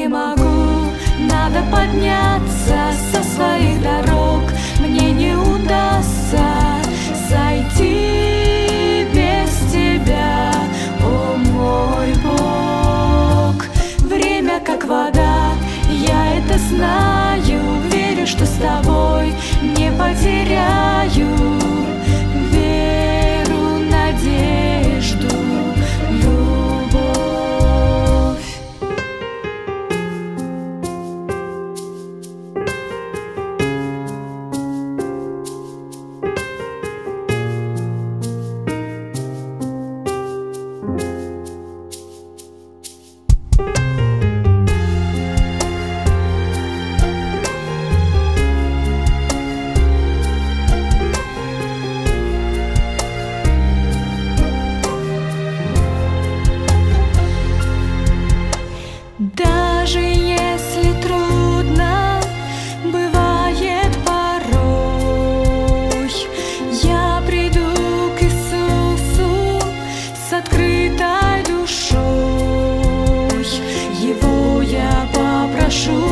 не могу, надо подняться со своих дорог. Мне не удастся сойти без тебя, о мой Бог. Время как вода, я это знаю, верю, что с тобой не потеряю веру, надежду, любовь. Даже если трудно бывает порой, я приду к Иисусу с открытой душой. Его я попрошу